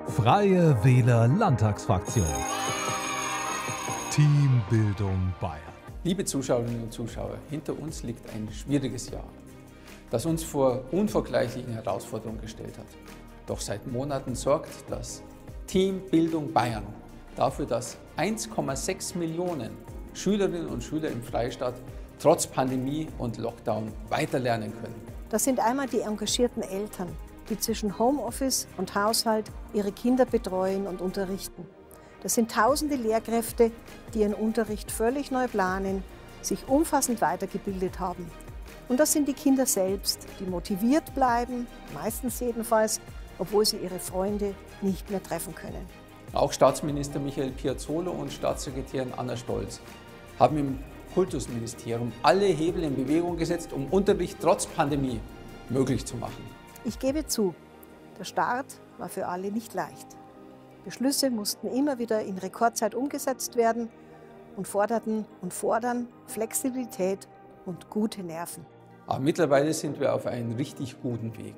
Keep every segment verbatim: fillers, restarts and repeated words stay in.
Freie Wähler Landtagsfraktion. Teambildung Bayern. Liebe Zuschauerinnen und Zuschauer, hinter uns liegt ein schwieriges Jahr, das uns vor unvergleichlichen Herausforderungen gestellt hat. Doch seit Monaten sorgt das Teambildung Bayern dafür, dass eins Komma sechs Millionen Schülerinnen und Schüler im Freistaat trotz Pandemie und Lockdown weiterlernen können. Das sind einmal die engagierten Eltern, die zwischen Homeoffice und Haushalt ihre Kinder betreuen und unterrichten. Das sind tausende Lehrkräfte, die ihren Unterricht völlig neu planen, sich umfassend weitergebildet haben. Und das sind die Kinder selbst, die motiviert bleiben, meistens jedenfalls, obwohl sie ihre Freunde nicht mehr treffen können. Auch Staatsminister Michael Piazzolo und Staatssekretärin Anna Stolz haben im Kultusministerium alle Hebel in Bewegung gesetzt, um Unterricht trotz Pandemie möglich zu machen. Ich gebe zu, der Start war für alle nicht leicht. Beschlüsse mussten immer wieder in Rekordzeit umgesetzt werden und forderten und fordern Flexibilität und gute Nerven. Aber mittlerweile sind wir auf einem richtig guten Weg.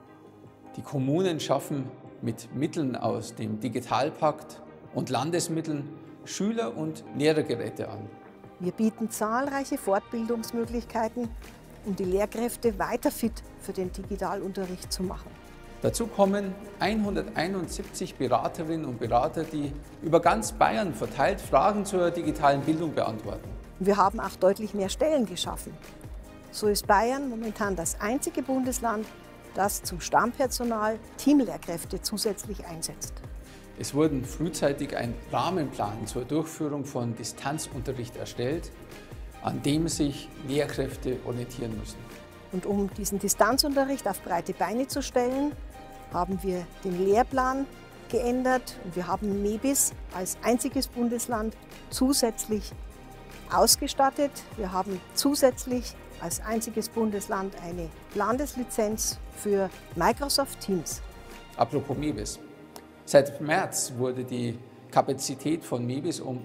Die Kommunen schaffen mit Mitteln aus dem Digitalpakt und Landesmitteln Schüler- und Lehrergeräte an. Wir bieten zahlreiche Fortbildungsmöglichkeiten, um die Lehrkräfte weiter fit für den Digitalunterricht zu machen. Dazu kommen hunderteinundsiebzig Beraterinnen und Berater, die über ganz Bayern verteilt Fragen zur digitalen Bildung beantworten. Wir haben auch deutlich mehr Stellen geschaffen. So ist Bayern momentan das einzige Bundesland, das zum Stammpersonal Teamlehrkräfte zusätzlich einsetzt. Es wurden frühzeitig ein Rahmenplan zur Durchführung von Distanzunterricht erstellt, an dem sich Lehrkräfte orientieren müssen. Und um diesen Distanzunterricht auf breite Beine zu stellen, haben wir den Lehrplan geändert und wir haben MEBIS als einziges Bundesland zusätzlich ausgestattet. Wir haben zusätzlich als einziges Bundesland eine Landeslizenz für Microsoft Teams. Apropos MEBIS. Seit März wurde die Kapazität von MEBIS um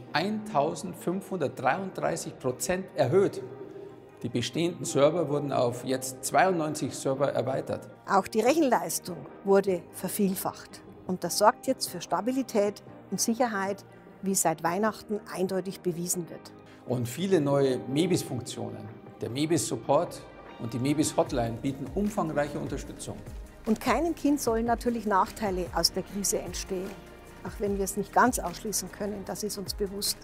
eintausendfünfhundertdreiunddreißig Prozent erhöht. Die bestehenden Server wurden auf jetzt zweiundneunzig Server erweitert. Auch die Rechenleistung wurde vervielfacht. Und das sorgt jetzt für Stabilität und Sicherheit, wie seit Weihnachten eindeutig bewiesen wird. Und viele neue MEBIS-Funktionen, der MEBIS-Support und die MEBIS-Hotline bieten umfangreiche Unterstützung. Und keinem Kind sollen natürlich Nachteile aus der Krise entstehen. Auch wenn wir es nicht ganz ausschließen können, das ist uns bewusst.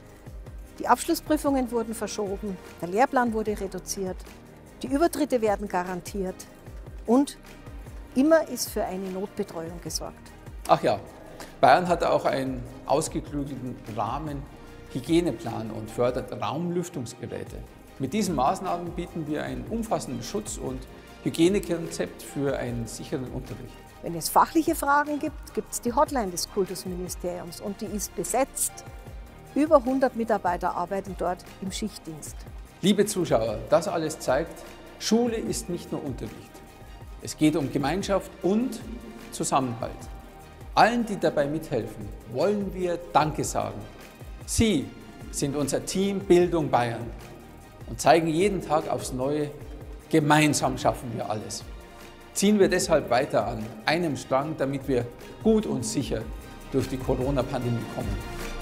Die Abschlussprüfungen wurden verschoben, der Lehrplan wurde reduziert, die Übertritte werden garantiert und immer ist für eine Notbetreuung gesorgt. Ach ja, Bayern hat auch einen ausgeklügelten Rahmenhygieneplan und fördert Raumlüftungsgeräte. Mit diesen Maßnahmen bieten wir einen umfassenden Schutz- und Hygienekonzept für einen sicheren Unterricht. Wenn es fachliche Fragen gibt, gibt es die Hotline des Kultusministeriums und die ist besetzt. Über hundert Mitarbeiter arbeiten dort im Schichtdienst. Liebe Zuschauer, das alles zeigt, Schule ist nicht nur Unterricht. Es geht um Gemeinschaft und Zusammenhalt. Allen, die dabei mithelfen, wollen wir Danke sagen. Sie sind unser Team Bildung Bayern und zeigen jeden Tag aufs Neue, gemeinsam schaffen wir alles. Ziehen wir deshalb weiter an einem Strang, damit wir gut und sicher durch die Corona-Pandemie kommen.